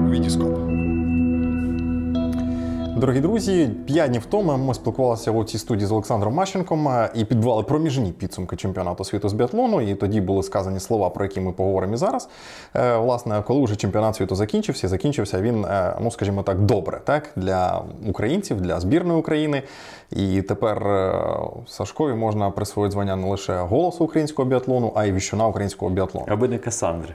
Вітіскоп. Дорогі друзі, 5 днів тому ми спілкувалися у цій студії з Олександром Мащенком і підбивали проміжні підсумки чемпіонату світу з біатлону. І тоді були сказані слова, про які ми поговоримо і зараз. Власне, коли вже чемпіонат світу закінчився він, ну скажімо так, добре, так, для українців, для збірної України. І тепер Сашкові можна присвоїти звання не лише голосу українського біатлону, а й віщуна українського біатлону. Аби не Касандри.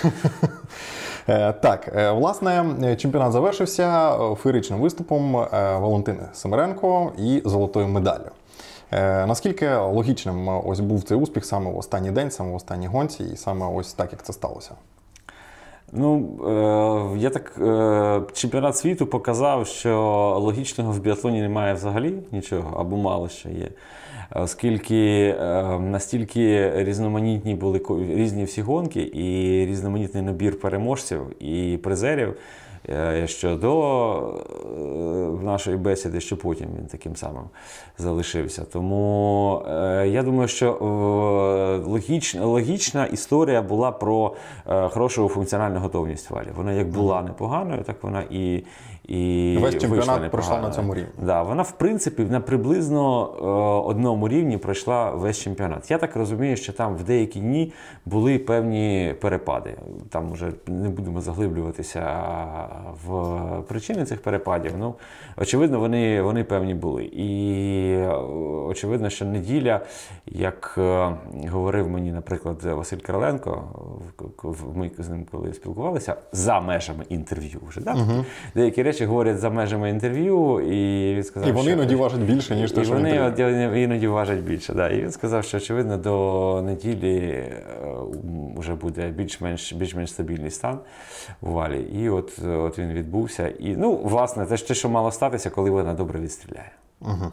Так, власне, чемпіонат завершився феєричним виступом Валентини Семеренко і золотою медаллю. Наскільки логічним ось був цей успіх саме в останній день, саме в останній гонці, і саме ось так, як це сталося? Ну, чемпіонат світу показав, що логічного в біатлоні немає взагалі нічого, або мало що є. Оскільки настільки різноманітні були різні всі гонки і різноманітний набір переможців і призерів, що до нашої бесіди, що потім він таким самим залишився. Тому я думаю, що логічна історія була про хорошу функціональну готовність Валі. Вона як була непоганою, так вона і весь чемпіонат пройшла на цьому рівні. Да, вона, в принципі, на приблизно одному рівні пройшла весь чемпіонат. Я так розумію, що там в деякі дні були певні перепади. Там вже не будемо заглиблюватися в причини цих перепадів. Ну, очевидно, вони певні були. І очевидно, що неділя, як говорив мені, наприклад, Василь Короленко, ми з ним коли спілкувалися, за межами інтерв'ю вже, да? Деякі речі говорять за межами інтерв'ю, і він сказав, і вони іноді важать більше, ніж те, що в інтерв'ю. І вони іноді важать більше, да. І він сказав, що, очевидно, до неділі вже буде більш-менш стабільний стан у Валі. І от він відбувся. І, ну, власне, те, що мало статися, коли вона добре відстріляє. Угу.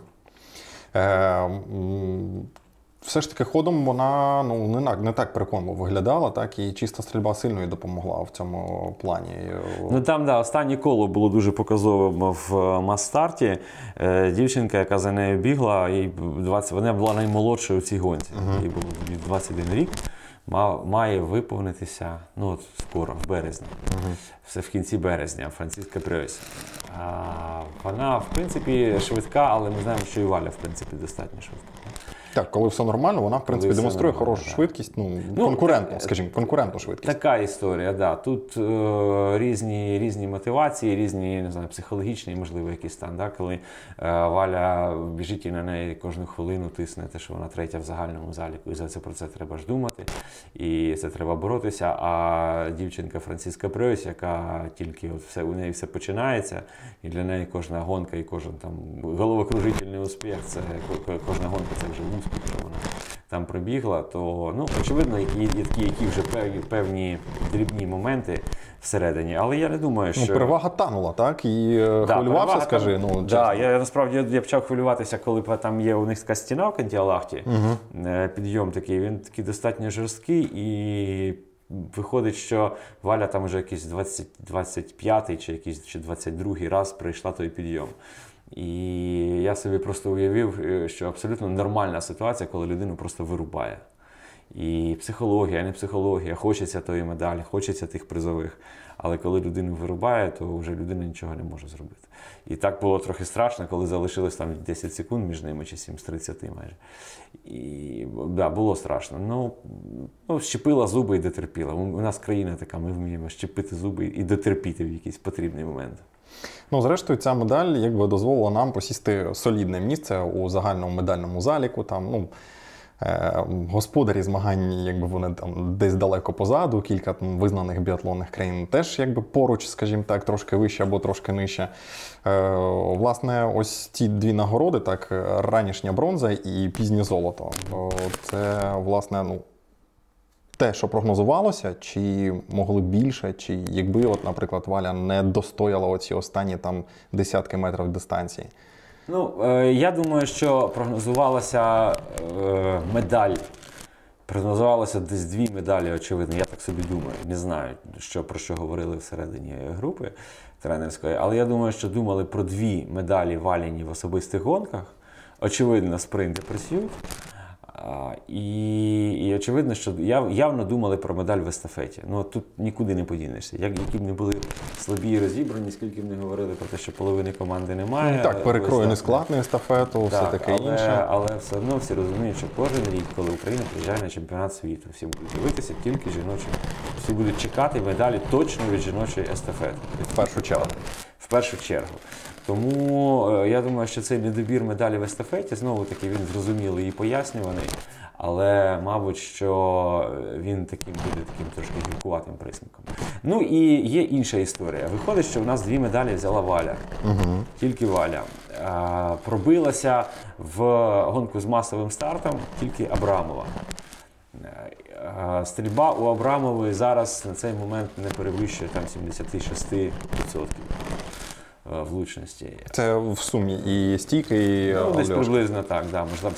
Все ж таки ходом вона не так переконливо виглядала, так, і чиста стрільба сильно їй допомогла в цьому плані. Ну там, да, останнє коло було дуже показовим в мас-старті. Дівчинка, яка за нею бігла, вона була наймолодшою у цій гонці. Їй було 21 рік. Має виповнитися, ну от скоро, в березні. Все в кінці березня, Франциска Прьойс. Вона, в принципі, швидка, але ми знаємо, що і Валя, в принципі, достатньо швидка. Так, коли все нормально, вона, в принципі, демонструє хорошу швидкість, конкурентну швидкість. Така історія, да. Тут різні мотивації, різні, не знаю, психологічні, можливо, якісь стан, да? Коли Валя біжить і на неї кожну хвилину тисне те, що вона третя в загальному заліку, і про це треба ж думати, і це треба боротися. А дівчинка Франциска Прьойс, яка тільки у неї все починається, і для неї кожна гонка і кожен там головокружительний успіх, це кожна гонка це вже успіх, що вона там пробігла, то, ну, очевидно, є такі, які вже певні дрібні моменти всередині, але я не думаю, що... Ну, перевага танула, так? І хвилювався, скажи? Ну, так, насправді, я почав хвилюватися, коли там є у них така стіна в Кантіалахті, підйом такий, він такий достатньо жорсткий, і виходить, що Валя там вже якийсь 25-й чи 22-й раз пройшла той підйом. І я собі просто уявив, що абсолютно нормальна ситуація, коли людину просто вирубає. І психологія, не психологія, хочеться тої медалі, хочеться тих призових. Але коли людину вирубає, то вже людина нічого не може зробити. І так було трохи страшно, коли залишилось там 10 секунд між ними, чи 7 з 30 майже. І, да, було страшно. Ну, щепила зуби і дотерпіла. У нас країна така, ми вміємо щепити зуби і дотерпіти в якийсь потрібний момент. Ну, зрештою, ця медаль якби дозволила нам посісти солідне місце у загальному медальному заліку. Там, ну, господарі змагань, якби вони там десь далеко позаду, кілька там визнаних біатлонних країн теж якби поруч, скажімо так, трошки вище або трошки нижче. Власне, ось ці дві нагороди, так, ранішня бронза і пізнє золото. Це, власне, ну, те, що прогнозувалося, чи могли більше, чи якби, от, наприклад, Валя не достояла оці останні там десятки метрів дистанції? Ну, я думаю, що прогнозувалася медаль. Прогнозувалося десь 2 медалі, очевидно. Я так собі думаю. Не знаю, про що говорили всередині групи тренерської. Але я думаю, що думали про 2 медалі Валіні в особистих гонках. Очевидно, спринт і пресюд. І очевидно, що явно думали про медаль в естафеті. Ну, тут нікуди не подінешся. Які б не були слабі і розібрані, скільки б не говорили про те, що половини команди немає. Так, перекроєний склад на естафету, все таке інше. Але все одно всі розуміють, що кожен рік, коли Україна приїжджає на чемпіонат світу, всі будуть дивитися тільки жіночі. Всі будуть чекати медалі точно від жіночої естафети. В першу чергу. В першу чергу. Тому я думаю, що цей недобір медалі в естафеті, знову-таки, він зрозумілий і пояснюваний, але, мабуть, що він таким буде таким трошки гіркуватим присмаком. Ну і є інша історія. Виходить, що в нас 2 медалі взяла Валя. Тільки Валя. Пробилася в гонку з масовим стартом тільки Абрамова. Стрільба у Абрамової зараз на цей момент не перевищує там 76% влучності. Це в сумі і стійки, і десь приблизно так, да, можливо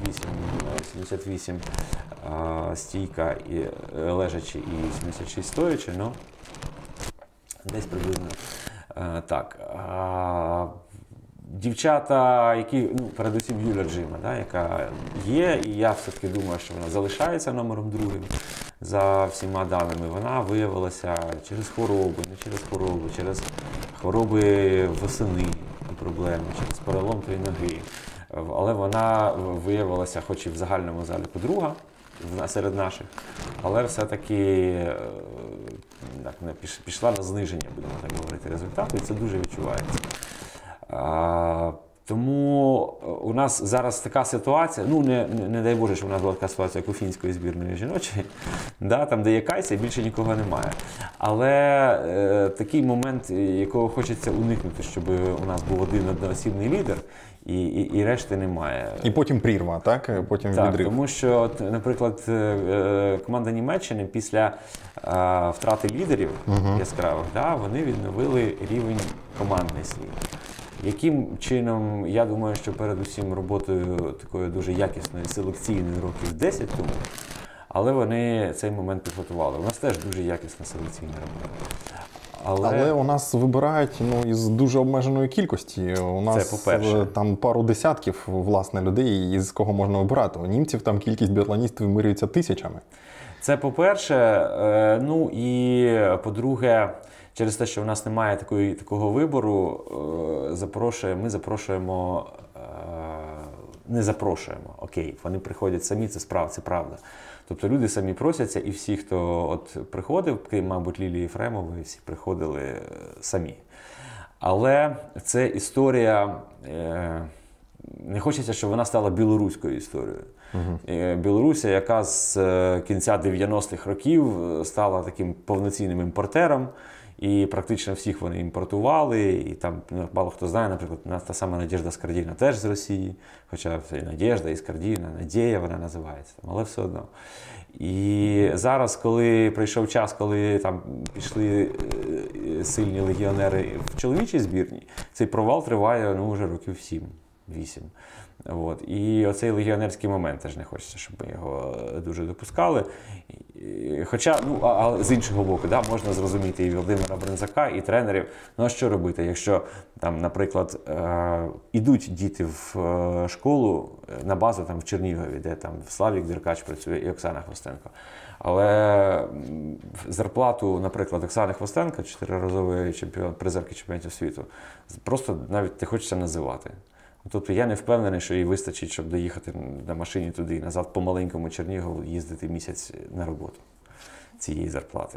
78 стійка і лежачи і 76 стоячи, ну десь приблизно так. Дівчата, які, ну, передусім Юля Джима, да, яка є, і я все-таки думаю, що вона залишається номером 2 за всіма даними, вона виявилася через хвороби, не через хвороби, через хвороби восени і проблеми, через перелом 3 ноги. Але вона виявилася, хоч і в загальному заліку друга серед наших, але все-таки пішла на зниження, будемо так говорити, результату, і це дуже відчувається. Тому у нас зараз така ситуація, ну не дай Боже, що у нас була така ситуація, як у фінської збірної жіночої, да, там, де є Кайся, більше нікого немає. Але такий момент, якого хочеться уникнути, щоб у нас був один одноосібний лідер, і решти немає. І потім прірва, так? Потім відрив. Тому що, наприклад, команда Німеччини після втрати лідерів яскравих, да, вони відновили рівень командний свій. Яким чином, я думаю, що передусім роботою такою дуже якісною, селекційною років 10 тому, але вони цей момент підготували. У нас теж дуже якісна селекційна робота. Але у нас вибирають із дуже обмеженої кількості. У нас там пару десятків, власне, людей, із кого можна вибирати. У німців там кількість біатлоністів вимірюється тисячами. Це по-перше. Ну і по-друге, через те, що в нас немає такого вибору, ми запрошуємо, не запрошуємо, окей, вони приходять самі, це правда. Тобто люди самі просяться, і всі, хто от приходив, крім, мабуть, Лілії Єфремової, всі приходили самі. Але це історія, не хочеться, щоб вона стала білоруською історією. Білорусія, яка з кінця 90-х років стала таким повноцінним імпортером, і практично всіх вони імпортували, і там мало хто знає, наприклад, та сама Надєжда Скардіна теж з Росії, хоча це і Надєжда, і Скардіна, Надія вона називається, але все одно. І зараз, коли прийшов час, коли там пішли сильні легіонери в чоловічій збірні, цей провал триває вже років 7-8. От. І оцей легіонерський момент теж не хочеться, щоб ми його дуже допускали. Хоча, а з іншого боку, да, можна зрозуміти і Володимира Бринзака, і тренерів. Ну а що робити, якщо там, наприклад, ідуть діти в школу на базу там в Чернігові, де там Славік Деркач працює і Оксана Хвостенко. Але зарплату, наприклад, Оксани Хвостенко, 4-разової призерки чемпіонатів світу, просто навіть не хочеться називати. Тобто я не впевнений, що їй вистачить, щоб доїхати на машині туди і назад по маленькому Чернігову, їздити місяць на роботу цієї зарплати.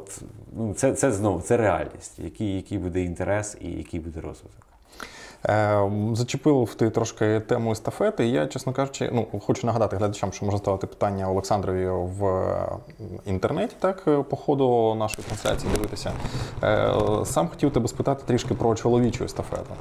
Це знову, це реальність. Який буде інтерес і який буде розвиток. Зачепив ти трошки тему естафети. Я, чесно кажучи, хочу нагадати глядачам, що можна ставити питання Олександрові в інтернеті, так, по ходу нашої трансляції дивитися. Сам хотів тебе спитати трішки про чоловічу естафету.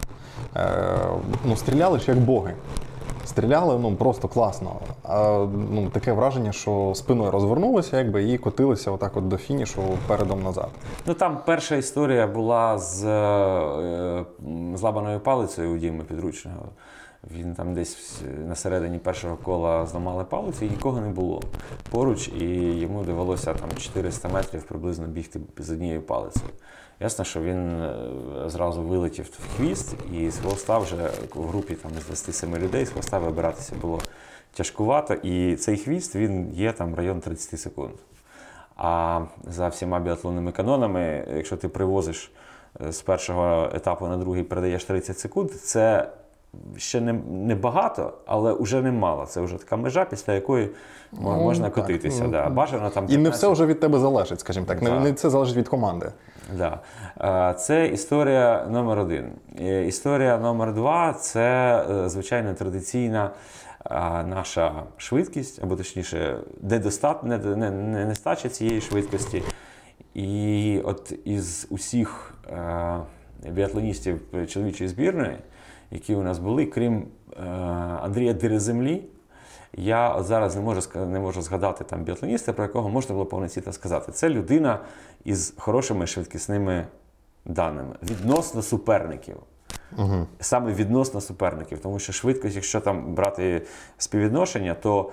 Стріляли ж як боги. Стріляли, просто класно. Таке враження, що спиною розвернулися, і котилися отак от до фінішу передом назад. Там перша історія була з ламаною палицею у Діми Підручного. Він там десь на середині першого кола зламали палицю і нікого не було поруч, і йому довелося там 400 метрів приблизно бігти з однією палицею. Ясно, що він зразу вилетів в хвіст, і з хвоста вже в групі там, з 27 людей з хвоста вибиратися було тяжкувато, і цей хвіст, він є там район 30 секунд. А за всіма біатлонними канонами, якщо ти привозиш з першого етапу на другий, передаєш 30 секунд, це ще не багато, але вже немало. Це вже така межа, після якої можна котитися. Да. Бажано там 15... І не все вже від тебе залежить, скажімо так. Не це залежить від команди. Да. Це історія номер 1. Історія номер 2 – це, звичайно, традиційна наша швидкість, або точніше, нестача цієї швидкості. І от із усіх біатлоністів чоловічої збірної, які у нас були, крім Андрія Дереземлі, я от зараз не можу згадати там біатлоніста, про якого можна було повноцінно сказати. Це людина із хорошими швидкісними даними відносно суперників. Угу. Саме відносно суперників, тому що швидкість, якщо там брати співвідношення, то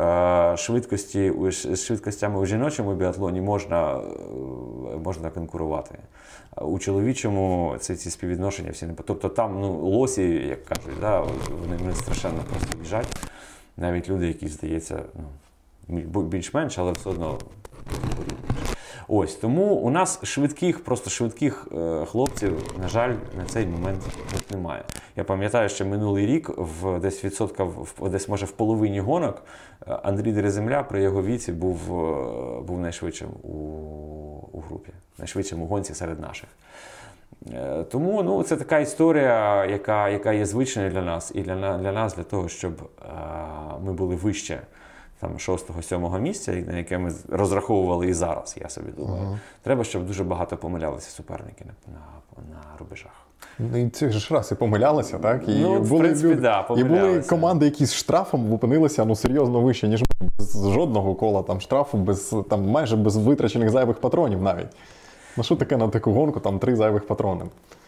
швидкостями у жіночому біатлоні можна конкурувати. У чоловічому ці співвідношення всі не... Тобто там лосі, як кажуть, да, вони страшенно просто біжать. Навіть люди, які, здається, більш-менш, але все одно. Ось, тому у нас просто швидких хлопців, на жаль, на цей момент немає. Я пам'ятаю, що минулий рік десь може в половині гонок Андрій Дереземля при його віці був найшвидшим у групі, найшвидшим у гонці серед наших. Тому це така історія, яка є звичною для нас, і для нас, для того, щоб ми були вище там 6-7 місця, на яке ми розраховували і зараз, я собі думаю. Треба, щоб дуже багато помилялися суперники на рубежах. Ну, і цих же раз і помилялися, так? І в принципі, помилялися. І були команди, які з штрафом опинилися серйозно вище, ніж ми. Без жодного кола там штрафу, майже без витрачених зайвих патронів навіть. Що таке на таку гонку, там 3 зайвих патрони?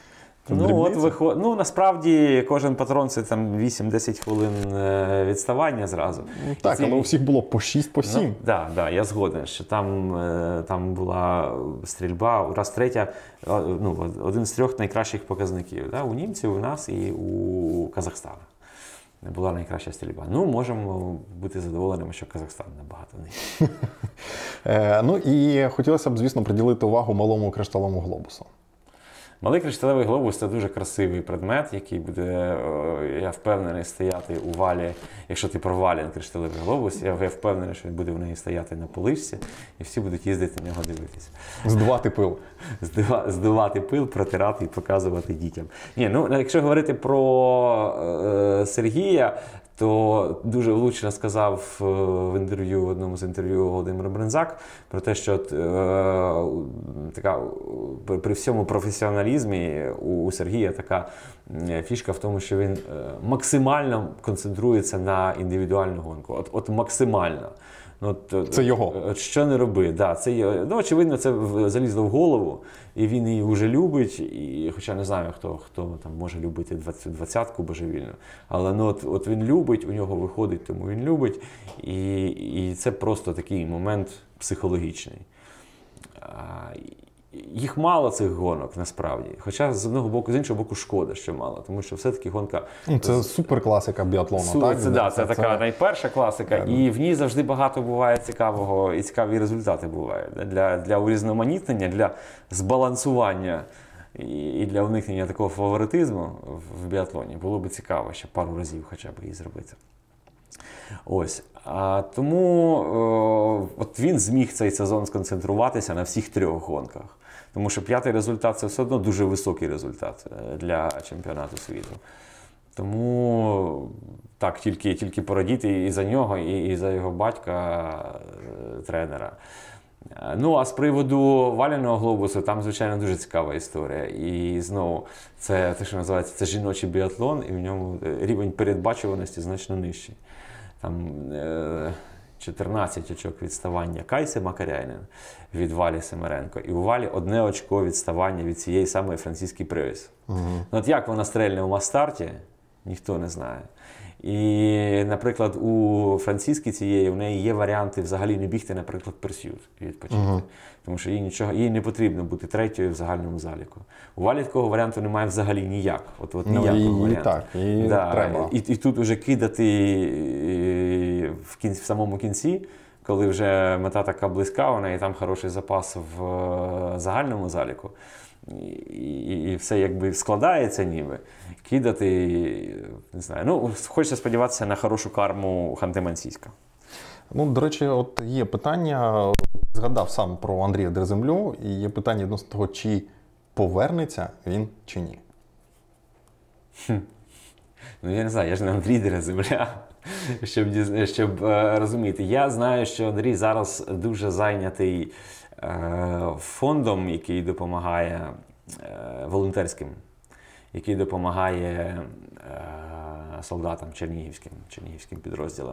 Насправді кожен патрон це там 8-10 хвилин відставання зразу. Так, але у всіх було по 6, по 7. Так, я згоден, що там була стрільба, раз третя, один з 3 найкращих показників. У німців, у нас і у Казахстана. Була найкраща стрільба. Можемо бути задоволеними, що Казахстан набагато нижче. І хотілося б, звісно, приділити увагу малому кришталевому глобусу. Малий кришталевий глобус – це дуже красивий предмет, який буде, я впевнений, стояти у валі. Якщо ти про Валін кришталевий глобус, я впевнений, що він буде в неї стояти на поличці, і всі будуть їздити на нього дивитися. Здувати пил. Здувати пил, протирати і показувати дітям. Якщо говорити про Сергія, то дуже влучно сказав в одному з інтерв'ю Володимир Брензак про те, що при всьому професіоналізмі у Сергія така фішка в тому, що він максимально концентрується на індивідуальну гонку. От максимально. Це його. Що не роби. Да, це, очевидно, це залізло в голову, і він її вже любить, хоча не знаю, хто там може любити 20-ку божевільно. Але от він любить, у нього виходить, тому він любить, і це просто такий момент психологічний. Їх мало цих гонок, насправді. Хоча, з іншого боку, шкода, що мало. Тому що все-таки гонка... Це суперкласика біатлону, так? Це така найперша класика. І в ній завжди багато буває цікавого, і цікаві результати бувають. Для урізноманітнення, для збалансування і для уникнення такого фаворитизму в біатлоні було б цікаво ще пару разів хоча б її зробити. Ось. Тому от він зміг цей сезон сконцентруватися на всіх 3 гонках. Тому що 5-й результат – це все одно дуже високий результат для чемпіонату світу. Тому так, тільки порадіти і за нього, і за його батька, тренера. А з приводу валяного глобусу, там, звичайно, дуже цікава історія. І знову, це те, що називається, це жіночий біатлон, і в ньому рівень передбачуваності значно нижчий. Там 14 очок відставання Кайси Макаряйнен від Валі Семеренко. І у Валі 1 очко відставання від цієї самої Франциски Превіс. От як вона стрельне у мас-старті, Ніхто не знає. І, наприклад, у Франціски цієї, в неї є варіанти взагалі не бігти, наприклад, Персьют відпочити. Тому що їй не потрібно бути третьою в загальному заліку. У Валі такого варіанту немає взагалі ніяк. От ніякого варіанту. Так, треба. І тут вже кидати в самому кінці, коли вже мета така близька, вона і там хороший запас в загальному заліку. І все якби складається ніби. Кидати, не знаю. Ну, хочеться сподіватися на хорошу карму Ханти-Мансійська. Ну, до речі, от є питання, згадав сам про Андрія Дерземлю, і є питання відносно того, чи повернеться він чи ні. Ну, я не знаю, я ж не Андрій Дерземля, щоб розуміти. Я знаю, що Андрій зараз дуже зайнятий фондом, який допомагає волонтерським, який допомагає солдатам чернігівським підрозділам.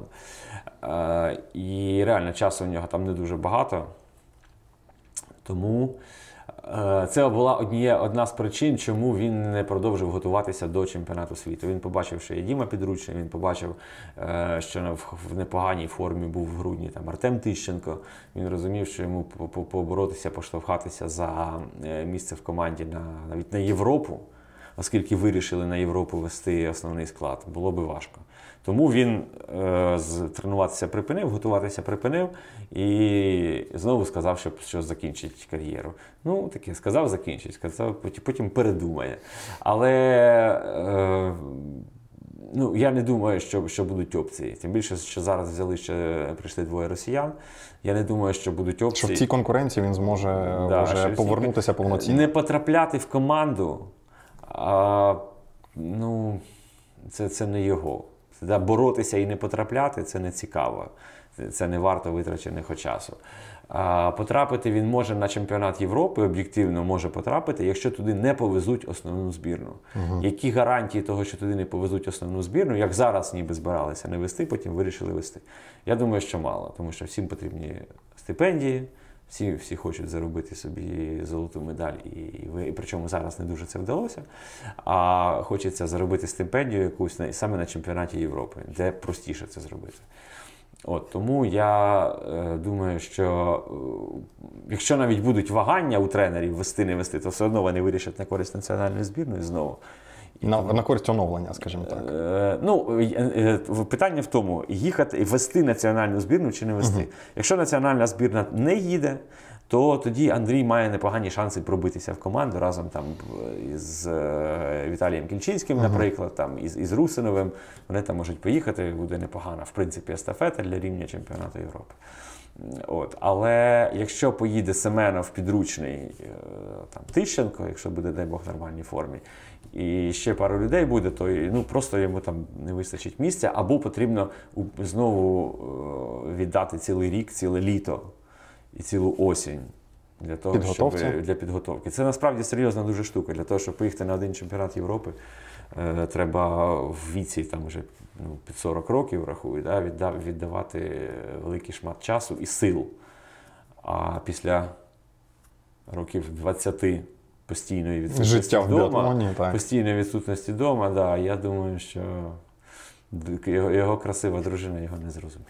І реально часу у нього там не дуже багато. Тому це була одна з причин, чому він не продовжив готуватися до чемпіонату світу. Він побачив, що є Діма Підручний, він побачив, що в непоганій формі був в грудні там Артем Тищенко. Він розумів, що йому поборотися, поштовхатися за місце в команді навіть на Європу, оскільки вирішили на Європу вести основний склад, було би важко. Тому він тренуватися припинив, готуватися припинив і знову сказав, що закінчить кар'єру. Ну, таке, сказав закінчить, сказав, потім передумає. Але ну, я не думаю, що будуть опції. Тим більше, що зараз прийшли двоє росіян. Я не думаю, що будуть опції. Що в цій конкуренції він зможе вже повернутися повноцінно. Не потрапляти в команду, ну, це не його. Боротися і не потрапляти – це не цікаво. Це не варто витраченого часу. Потрапити він може на чемпіонат Європи, об'єктивно може потрапити, якщо туди не повезуть основну збірну. Які гарантії того, що туди не повезуть основну збірну, як зараз ніби збиралися не вести, потім вирішили вести? Я думаю, що мало, тому що всім потрібні стипендії, всі хочуть заробити собі золоту медаль, і причому зараз не дуже це вдалося, а хочеться заробити стипендію якусь саме на чемпіонаті Європи, де простіше це зробити. Тому я думаю, що якщо навіть будуть вагання у тренерів вести-не вести, то все одно вони вирішать на користь національної збірної знову. На користь оновлення, скажімо так. Питання в тому, їхати, вести національну збірну чи не вести. Якщо національна збірна не їде, то тоді Андрій має непогані шанси пробитися в команду разом там із Віталієм Кільчинським, наприклад, там, із Русиновим. Вони там можуть поїхати, буде непогана, в принципі, естафета для рівня чемпіонату Європи. Але якщо поїде Семенов, Підручний, там, Тищенко, якщо буде, дай Бог, в нормальній формі, і ще пару людей буде, то просто йому там не вистачить місця, або потрібно знову віддати цілий рік, ціле літо і цілу осінь для того, для підготовки. Це насправді серйозна дуже штука. Для того, щоб поїхати на один чемпіонат Європи, треба в віці там вже під 40 років, рахую, віддавати великий шмат часу і сил. А після років 20 постійної відсутності вдома, я думаю, що його красива дружина його не зрозуміє.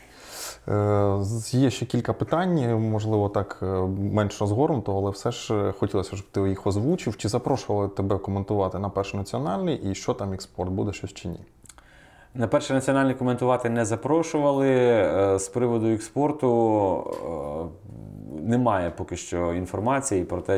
Є ще кілька питань, можливо, так менш розгорнуто, але все ж хотілося, щоб ти їх озвучив. Чи запрошували тебе коментувати на Перший національний і що там експорт, буде щось чи ні? На Перший національний коментувати не запрошували. З приводу експорту немає поки що інформації про те,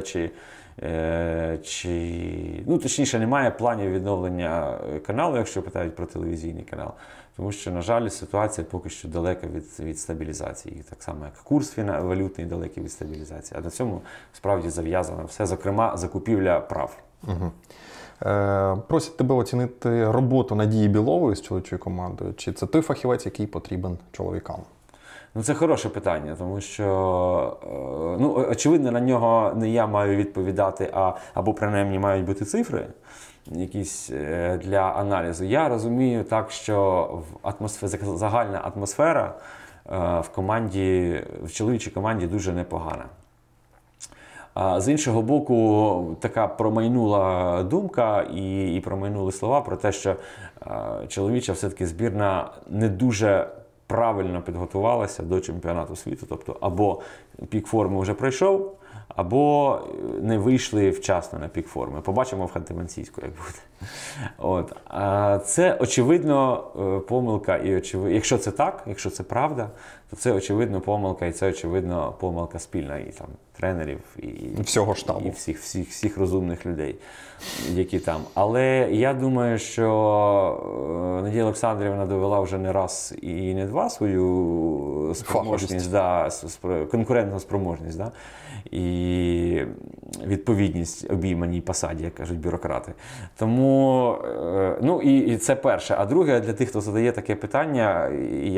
точніше, немає планів відновлення каналу, якщо питають про телевізійний канал. Тому що, на жаль, ситуація поки що далека від стабілізації. Так само, як курс валютний далекий від стабілізації. А на цьому справді зав'язано все, зокрема, закупівля прав. Просять тебе оцінити роботу Надії Білової з чоловічою командою. Чи це той фахівець, який потрібен чоловікам? Це хороше питання, тому що, очевидно, на нього не я маю відповідати, або принаймні мають бути цифри якісь для аналізу. Я розумію так, що загальна атмосфера в чоловічій команді дуже непогана. А з іншого боку, така промайнула думка і промайнули слова про те, що чоловіча все-таки збірна не дуже правильно підготувалася до чемпіонату світу. Тобто або пік форми вже пройшов, або не вийшли вчасно на пік форми. Побачимо в Ханты-Мансійську, як буде. От. Це, очевидно, помилка. Якщо це так, якщо це правда, то це, очевидно, помилка, і це, очевидно, помилка спільна і там тренерів, і всього штабу. І всіх розумних людей, які там. Але я думаю, що Надія Олександрівна довела вже не раз і не два свою спроможність, конкурентну спроможність, і відповідність обійманій посаді, як кажуть бюрократи. Тому, і це перше. А друге, для тих, хто задає таке питання,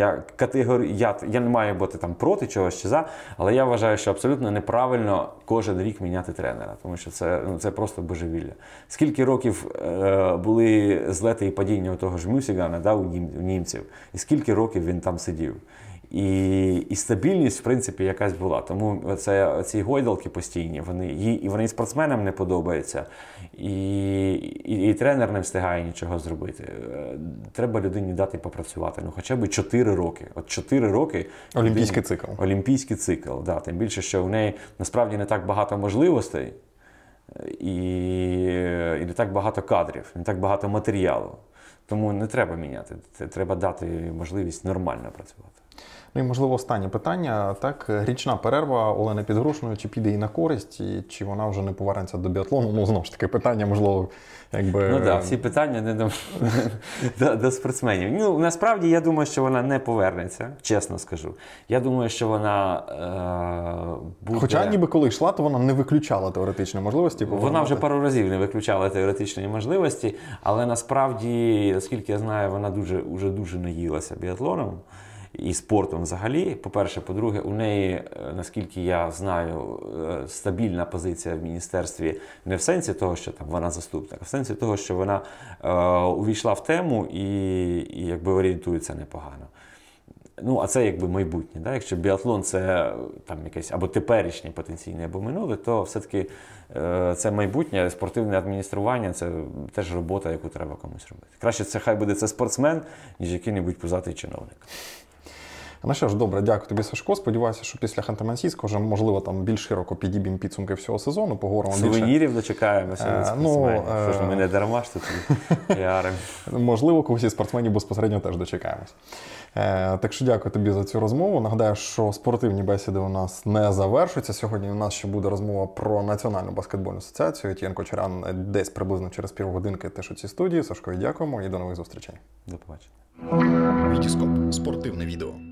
я не маю бути там проти чогось чи за, але я вважаю, що абсолютно неправильно кожен рік міняти тренера, тому що це просто божевілля. Скільки років були злети і падіння у того ж Мюсігана, у німців, і скільки років він там сидів. І стабільність, в принципі, якась була. Тому ці гойдалки постійні, вони і спортсменам не подобаються, і тренер не встигає нічого зробити. Треба людині дати попрацювати, хоча б 4 роки. От 4 роки... Олімпійський цикл. Олімпійський цикл, да. Тим більше, що в неї насправді не так багато можливостей, і не так багато кадрів, не так багато матеріалу. Тому не треба міняти, треба дати можливість нормально працювати. Ну і, можливо, останнє питання. Так, річна перерва Олени Підгрушної, чи піде їй на користь, і чи вона вже не повернеться до біатлону? Ну, знову ж таки, питання, можливо, якби... Ну так, всі питання не до спортсменів. Насправді, я думаю, що вона не повернеться, чесно скажу. Я думаю, що вона буде... Хоча ніби коли йшла, то вона не виключала теоретичні можливості. Вона вже пару разів не виключала теоретичні можливості, але насправді, наскільки я знаю, вона вже дуже наїлася біатлоном. І спортом взагалі, по-перше. По-друге, у неї, наскільки я знаю, стабільна позиція в міністерстві не в сенсі того, що там вона заступник, а в сенсі того, що вона увійшла в тему і якби орієнтується непогано. А це якби майбутнє. Да? Якщо біатлон це там якесь або теперішнє потенційне, або минуле, то все-таки це майбутнє, спортивне адміністрування – це теж робота, яку треба комусь робити. Краще хай буде це спортсмен, ніж який-небудь пузатий чиновник. Ну що ж, добре, дякую тобі, Сашко. Сподіваюся, що після Ханты-Мансійського вже, можливо, там більш широко підіб'ємо підсумки всього сезону, поговоримо більше. Сувенірів дочекаємося від спортсменів. Що ж, ми не дарма ж тут піаримо. Можливо, когось із спортсменів безпосередньо теж дочекаємось. Так що дякую тобі за цю розмову. Нагадаю, що спортивні бесіди у нас не завершуються. Сьогодні у нас ще буде розмова про Національну баскетбольну асоціацію. Етьєн Кочерян десь приблизно через півгодинки теж у цій студії. Сашкові дякуємо і до нових зустрічей. До побачення. Вітіскоп. Спортивне відео.